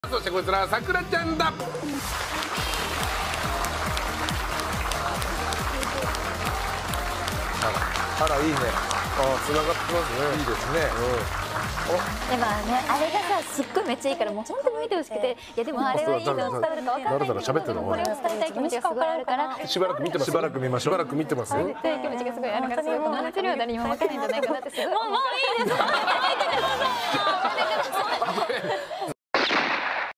そしてこちらはさくらちゃんだ。 あらいいね。繋がってますね。いいですね。 でもね、あれがさ、すっごいめっちゃいいからもう本当に見てほしくて、いやでもあれはいいの伝わるかわかんないけど、 喋ってるのこれを伝えたい気持ちがすごいあるから、 しばらく見てます。 しばらく見ましょう。 しばらく見てます。 伝えたい気持ちがすごいあるから、すごいこの熱量誰にも負けないんじゃないかなってすごい。もういいです。